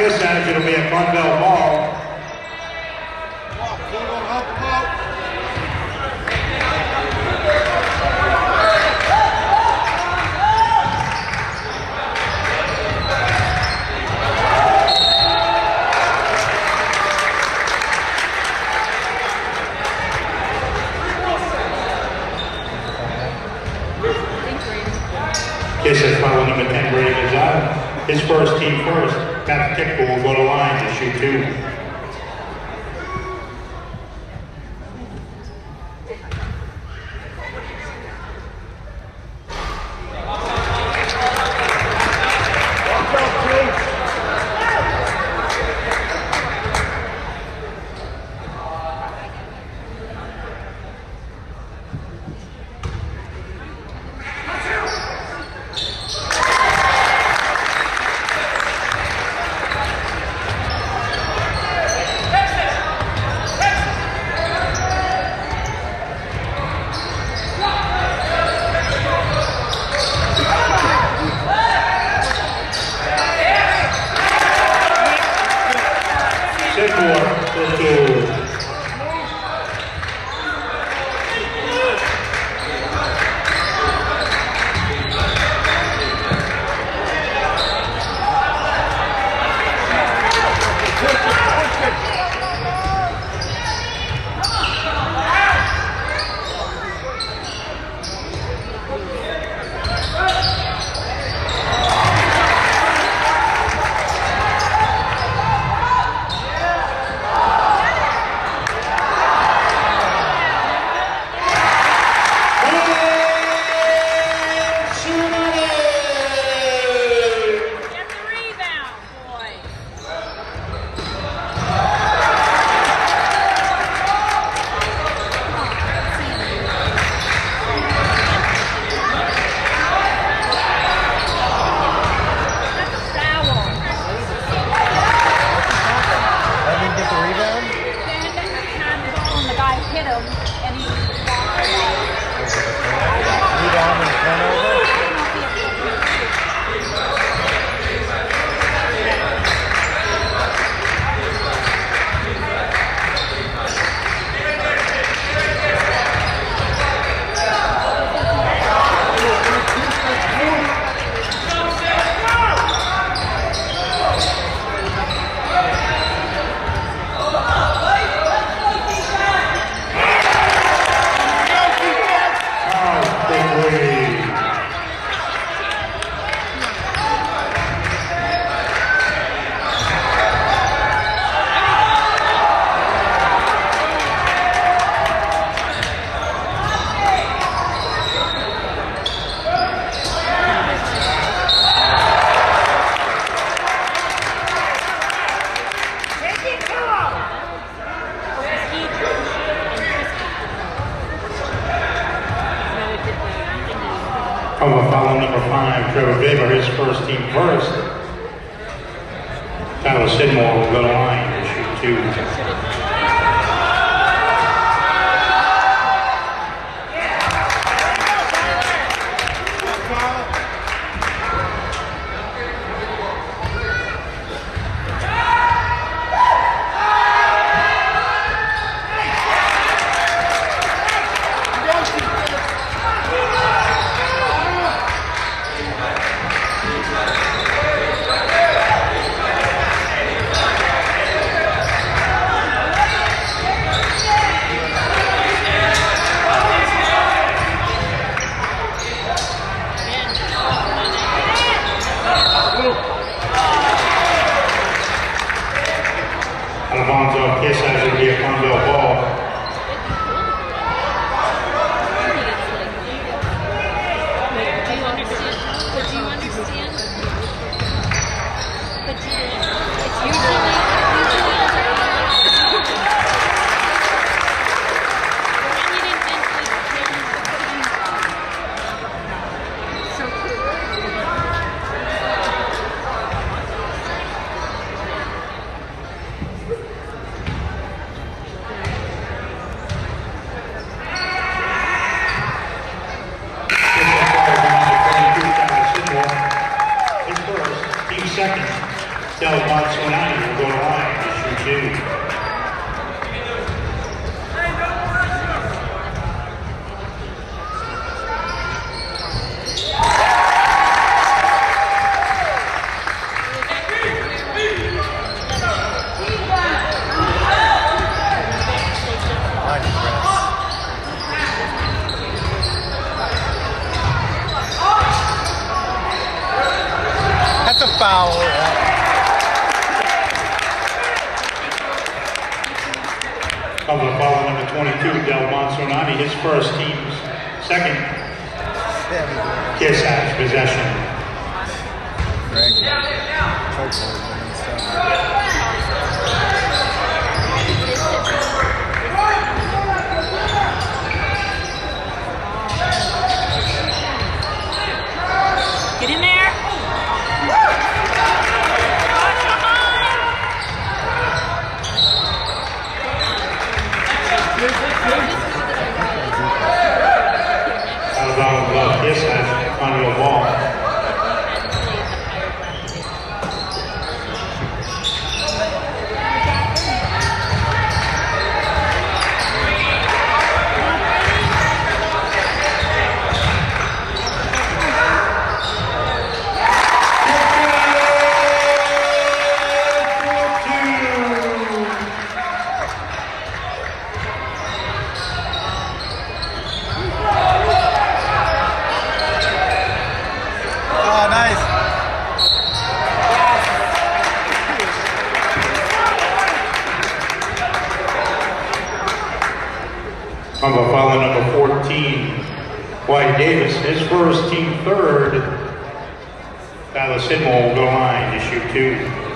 Kearsarge, it'll be a ConVal ball. Kearsarge foul number 10, Brady is out. His first team first. Basketball will go to line to shoot 2. Foul number 5, Trevor Weber, his first team first. Tyler Sidmore will go to line to shoot 2. Kearsarge will be a ConVal ball. Del Montsonati will go to line to shoot two. That's a foul. Cover the foul number 22, Del Montsonati, his first, team's second. Kearsarge possession. Get in there. Out of bounds, Kearsarge ConVal. Combo foul number 14, White Davis, his first, team third. Dallas Sidmore will go line to shoot two.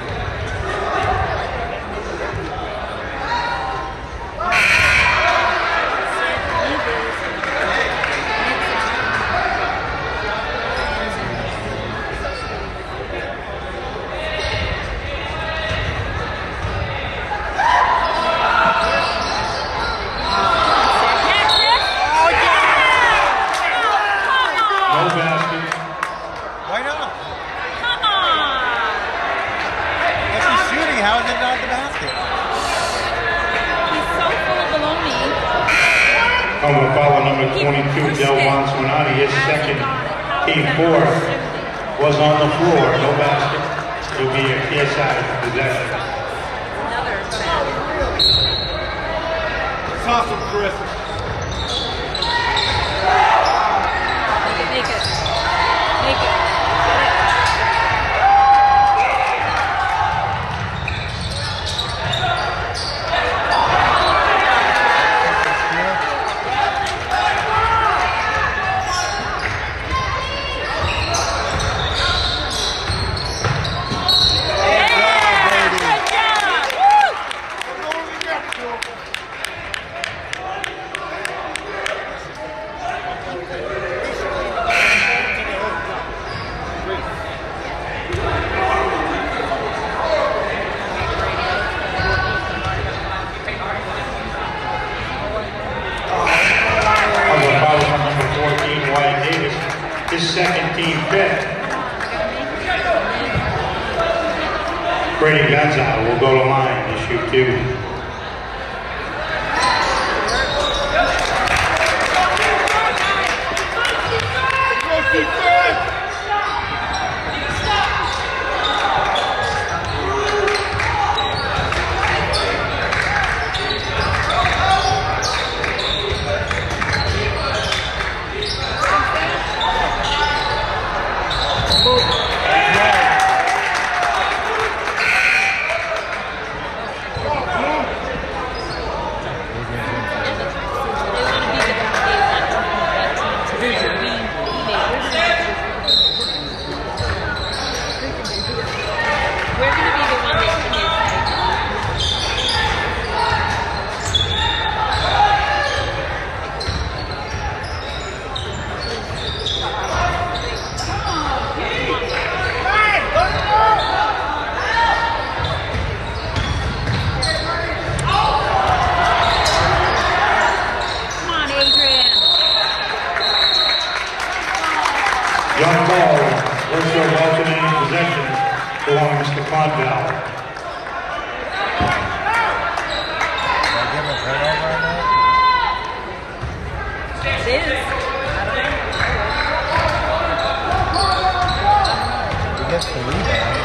Why not? Come on! If he's shooting, how is it not the basket? He's so full of baloney. Combo foul number 22, Del Montsonati, his second, team fourth, was on the floor, no basket. It'll be a Kearsarge possession. It's awesome, Chris. Make it. Make it. His second, team fifth. Brady Gonzalez will go to line to shoot two. Young ball, what's your alternating possession? belongs to ConVal. It is. He gets the rebound.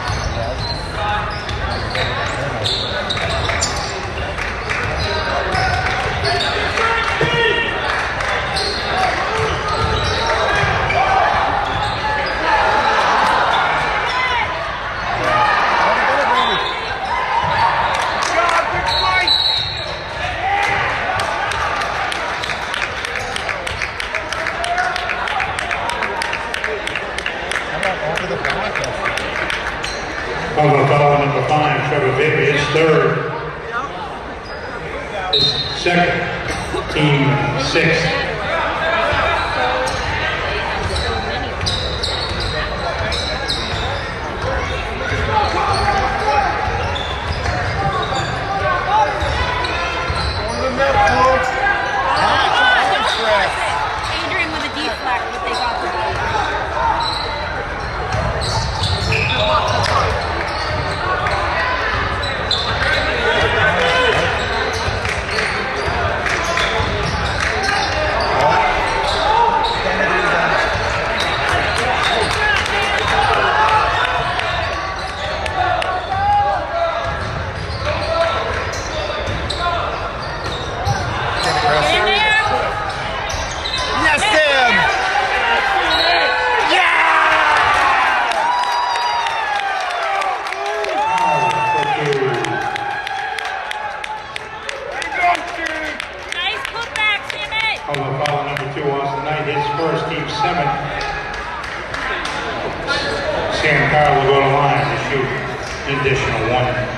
ConVal number 5, Trevor Baker, his third. His second, team 6th. Adrian with a deflect, but they got the ball. Will go to line to shoot an additional 1.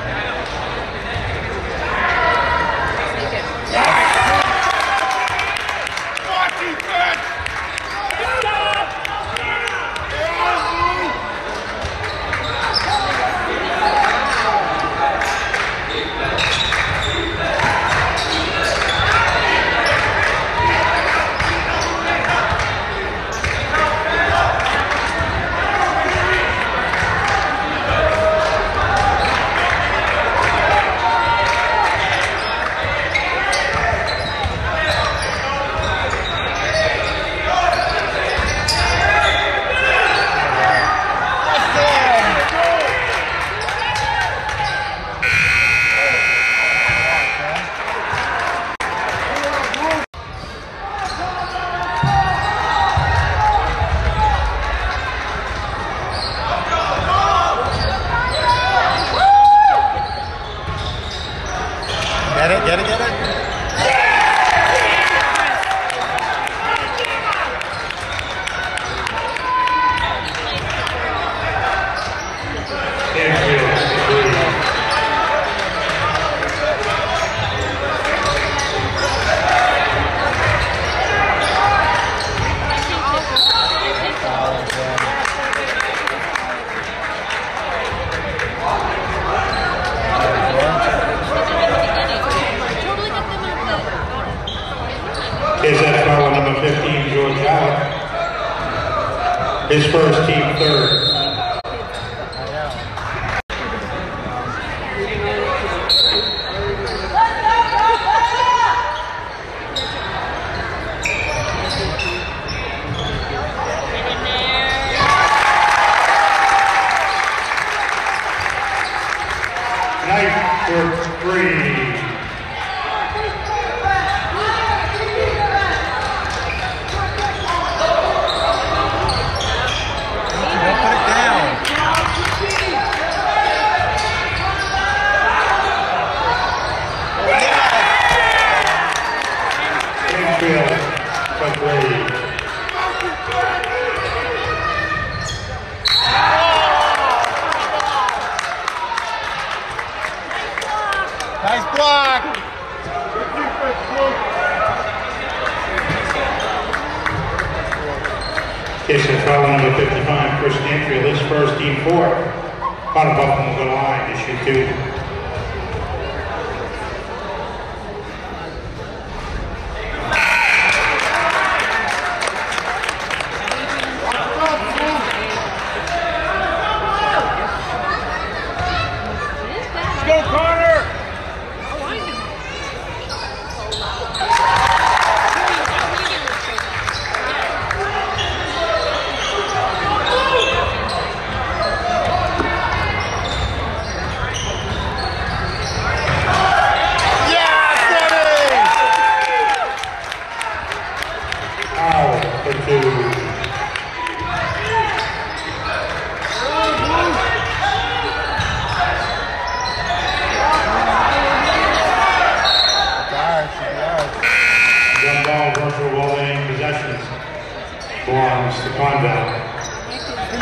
Get it? Kearsarge foul number 15, George Allen. His first, team 3rd. Knight for 3. Nice block! Kearsarge foul number 55, Chris Cantrill, his first, team 4. Connor Buffalo will go to line to shoot 2.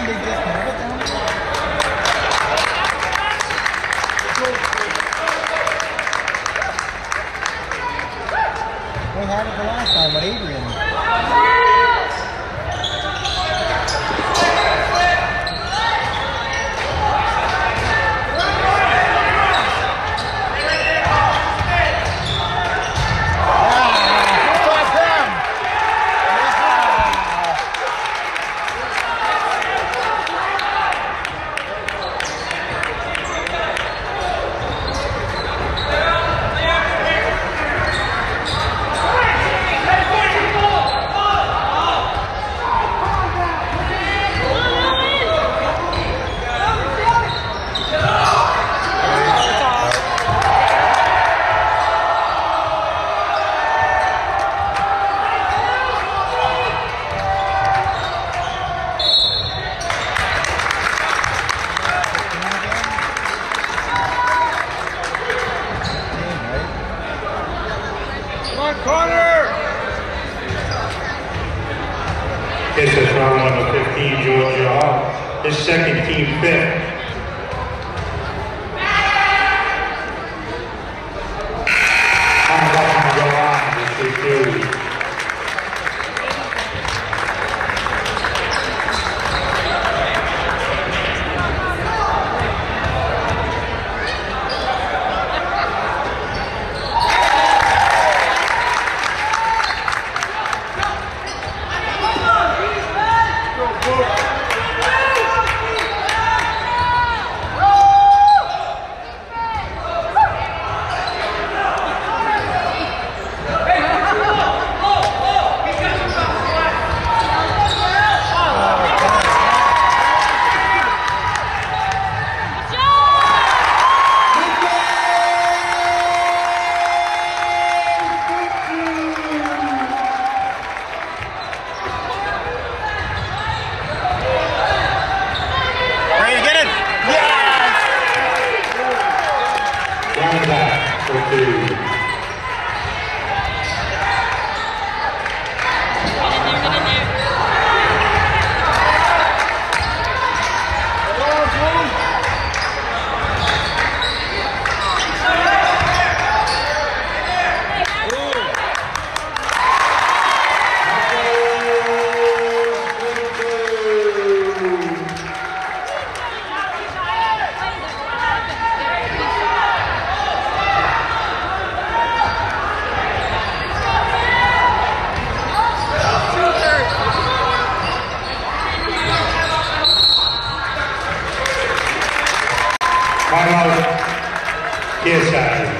they just have it down there? They had it the last time with Adrian. This is foul number 15, Georgia Hall. His second, team fifth. I'm watching to go on. This is two. Kearsarge.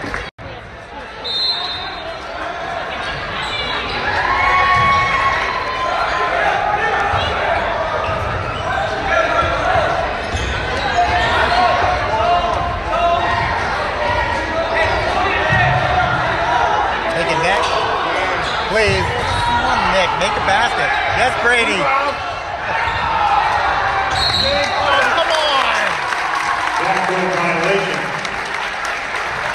Take it, Nick. Please. Come on, Nick. Make a basket. Yes, Brady. Come on. Backdoor violation.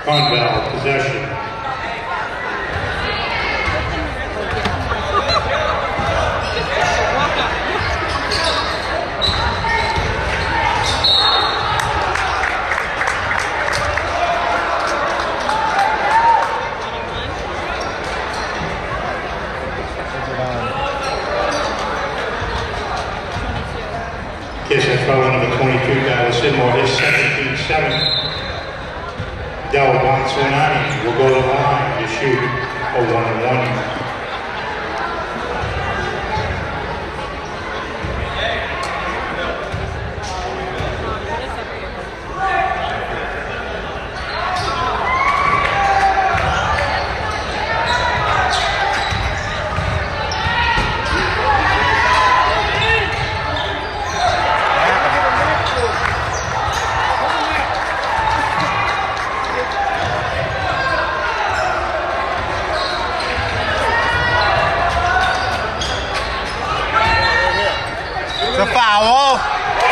ConVal, possession. Kearsarge foul number 22, Dallas Sidmore, his 17-7. Del Bonsuinani will go to the line to shoot a 1-and-1. The foul.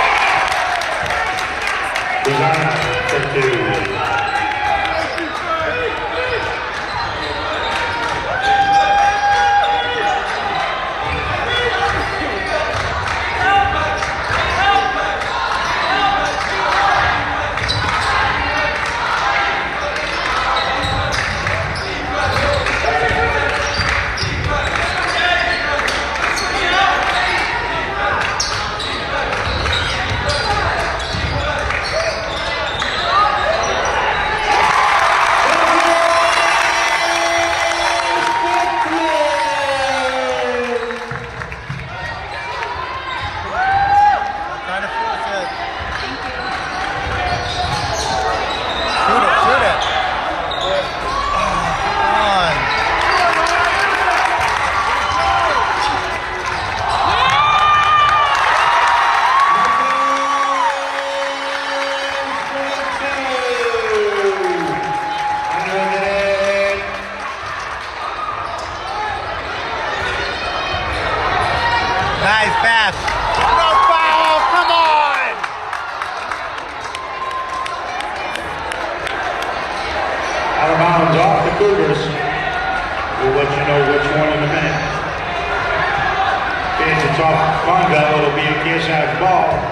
Design for 2. Nice pass. No foul, come on! Out of bounds off the Cougars. We'll let you know which one in a minute. If it's off ConVal, it'll be a Kearsarge ball.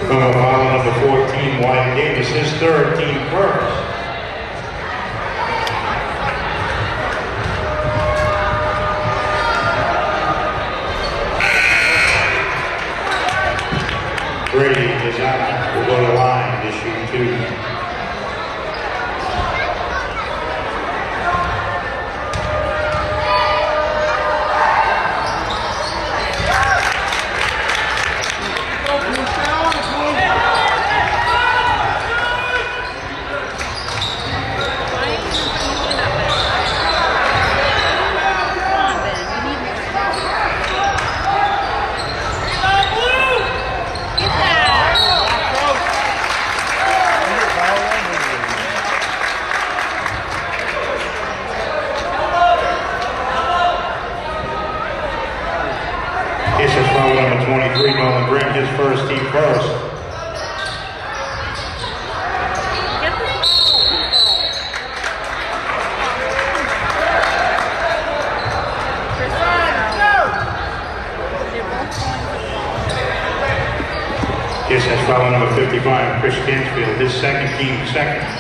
From foul number 14, Wyatt Davis, his third, team first. Brady is out, will go to line to shoot 2. Number 23, Nolan Green, his first, team first. Kiss has foul number 55, Chris Stansfield, his second, team second.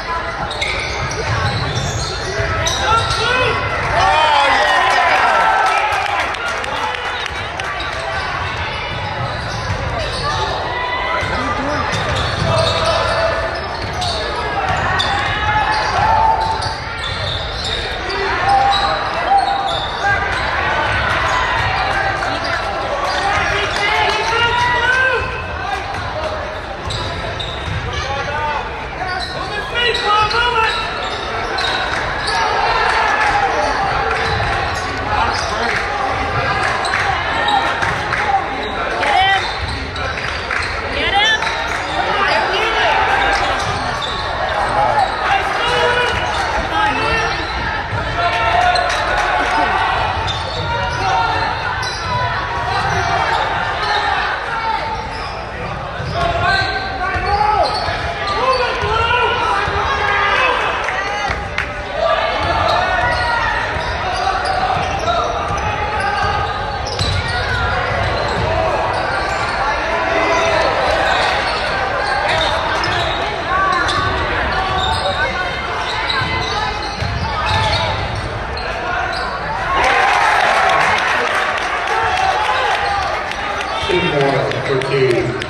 For 2.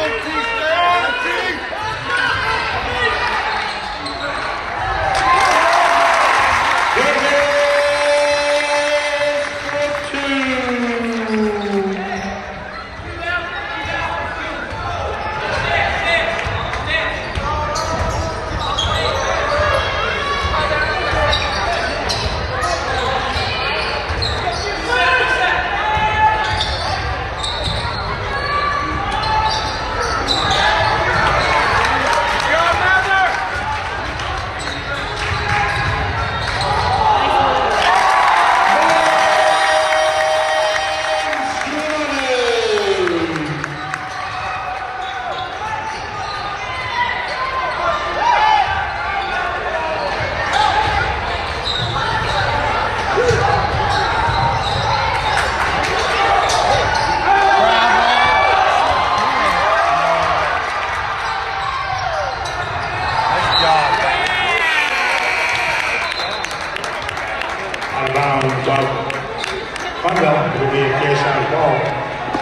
ConVal, it'll be a Kearsarge ball.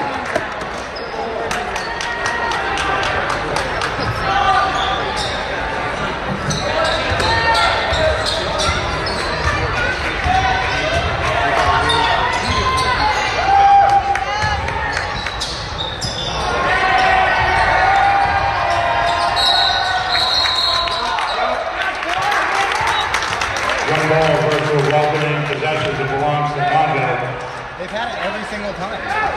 One ball, virtual welcoming possession that belongs to ConVal. They've had it every single time.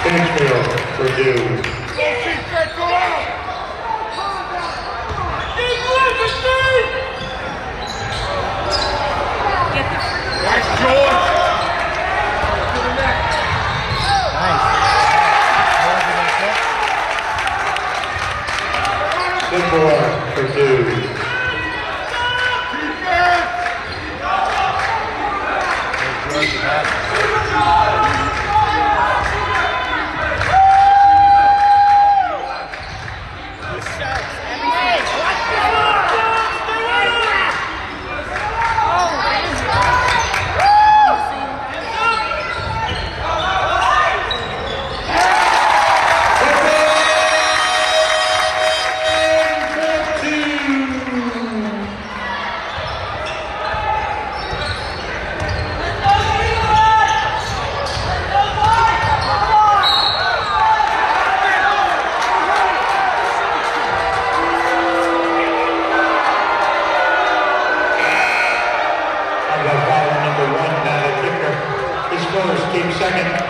Kingsfield, Purdue. Nice, George. Nice. Good boy, Purdue. Keep second.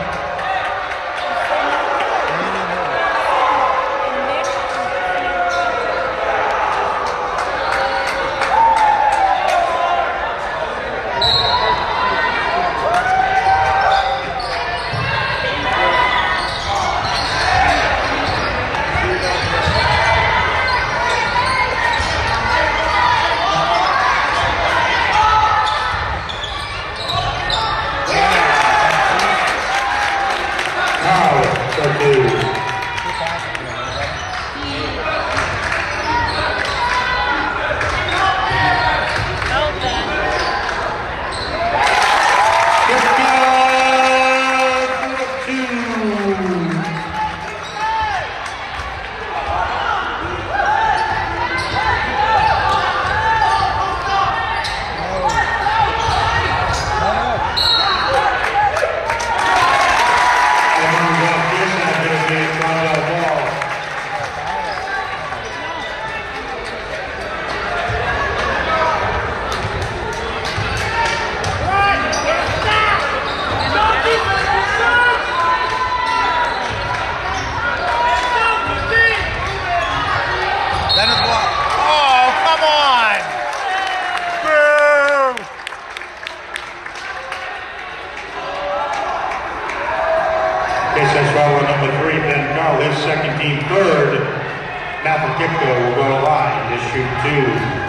Second team third, Mathekipka will go to line to shoot 2.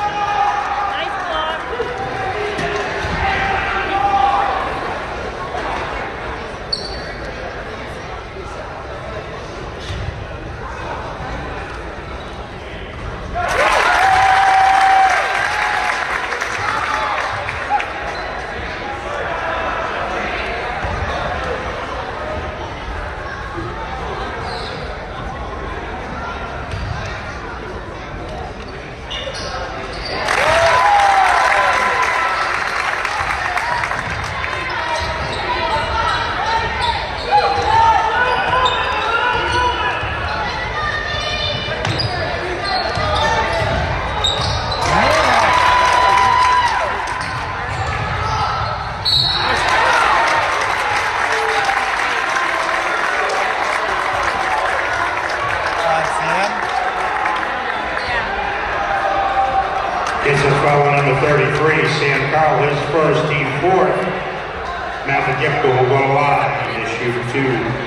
It's a foul on number 33, Sam Carl, his first, team fourth. Mathekipka will go to line to shoot 2.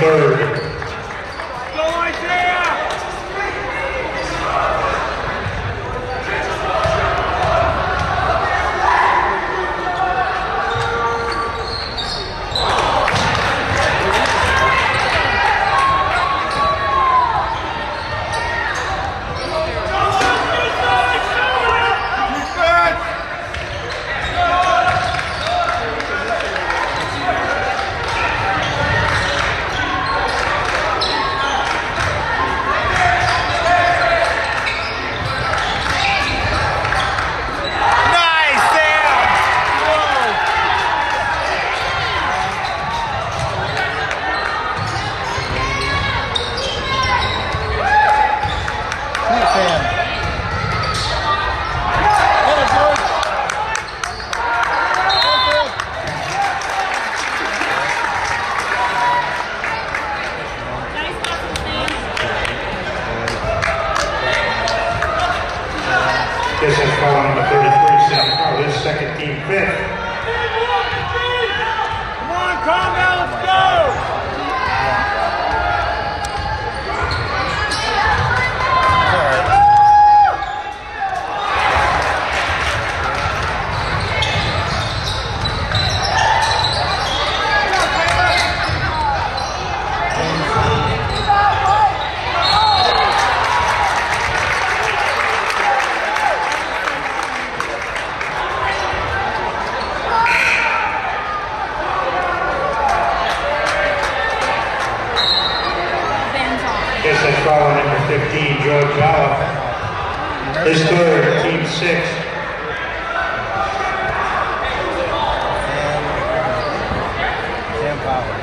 third. This has fallen number 33, Sam Carl, his second team fifth. Come on, ConVal, let's go! This has fallen number 15, George Bauer. His third, team six. Sam Power.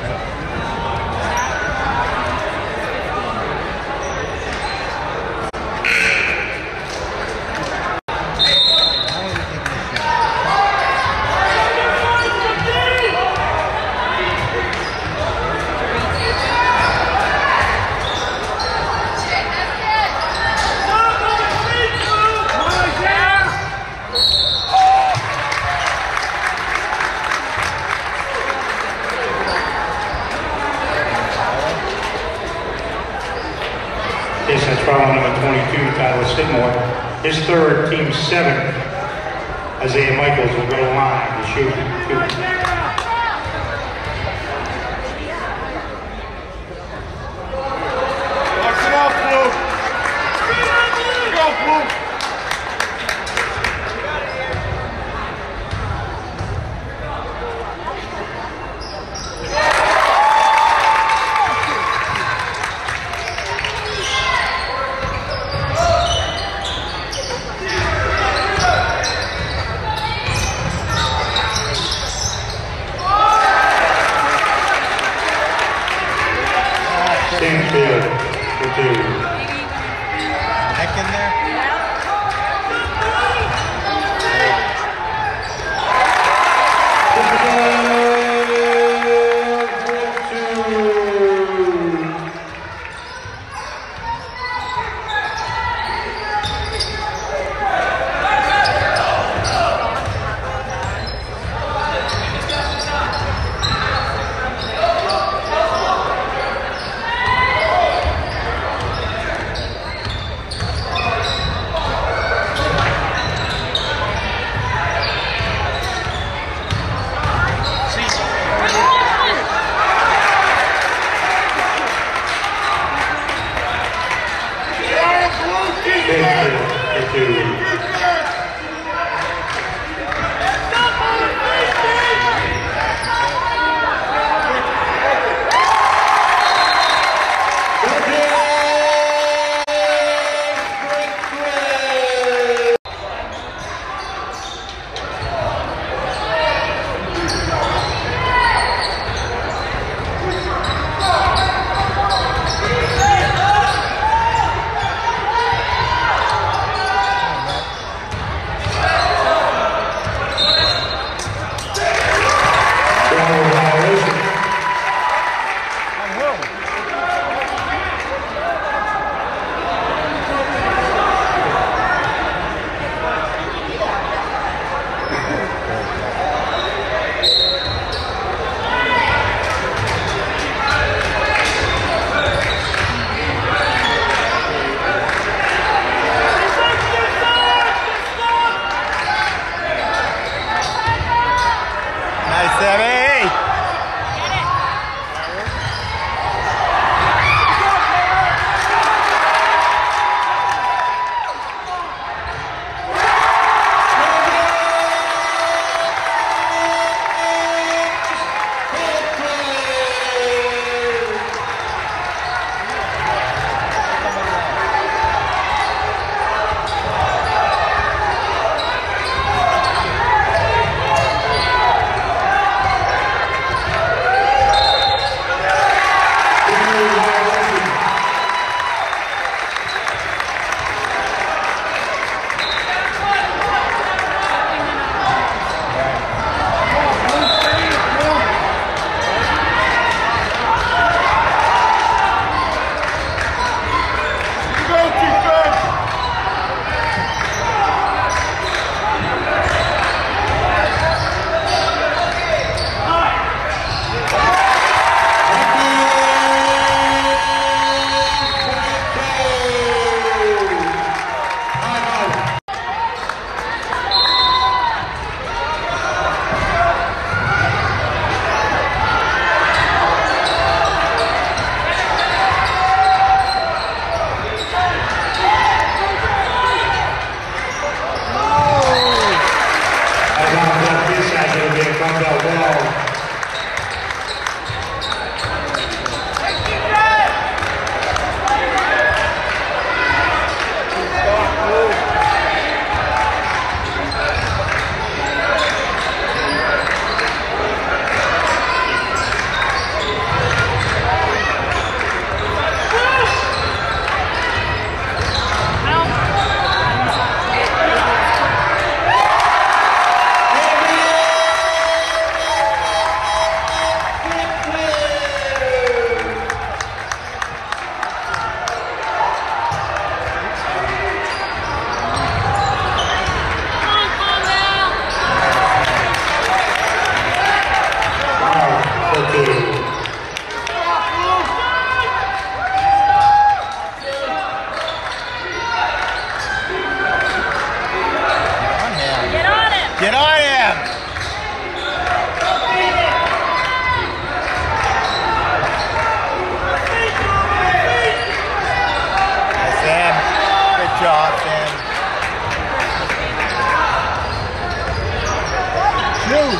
This has fallen number 22, Tyler Sidmore. His third, team seven. Isaiah Michaels will go to the line to shoot.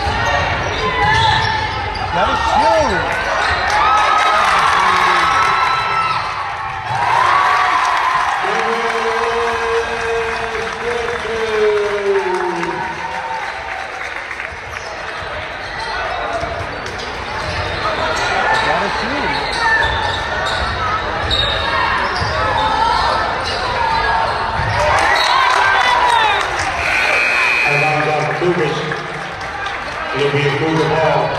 Gotta shoot. It'll be a Cougar ball.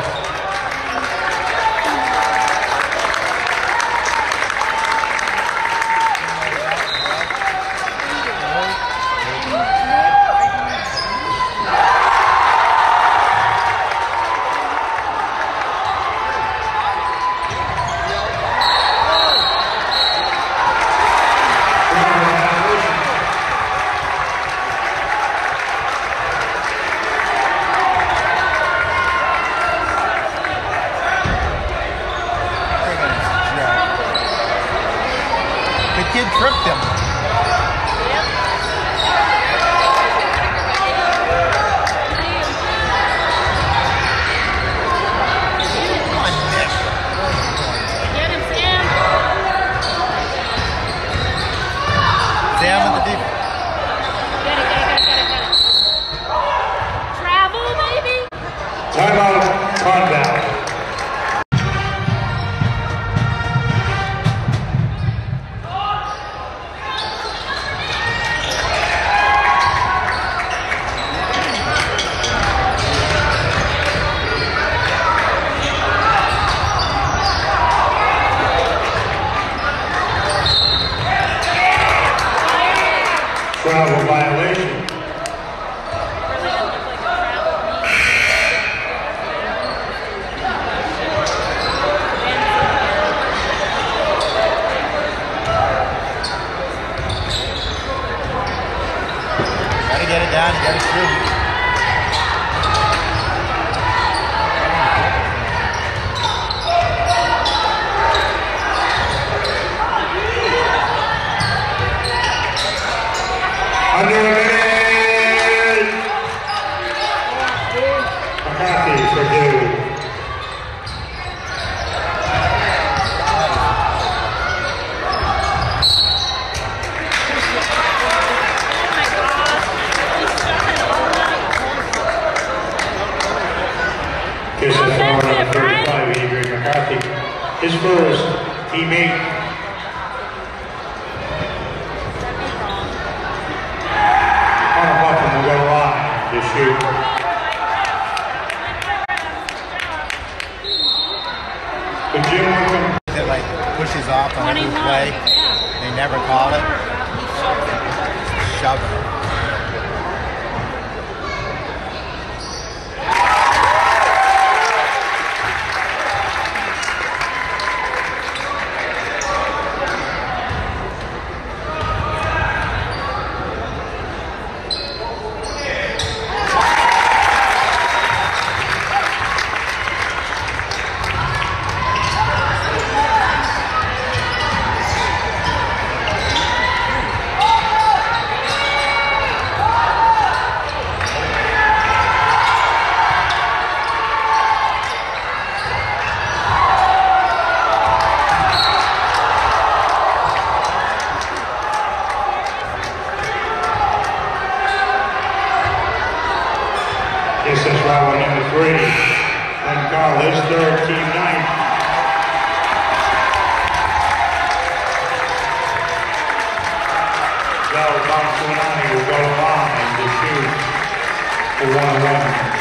The kid tripped him. Sam at the deep. Get it. Travel, baby. Timeout, ConVal. Travel violation. Gotta get it down, you gotta shoot. Under a minute. McCarthy for Dude. Kearsarge forward number 35, Adrian McCarthy. His first teammate. Will go live to shoot. The Jim Wickham. It like pushes off on every 21. play. Yeah. They never call it. Shove it. This is rival number 3. And Carl, his third, team 9. Joe Bonsuanani will go live to shoot for 1-1.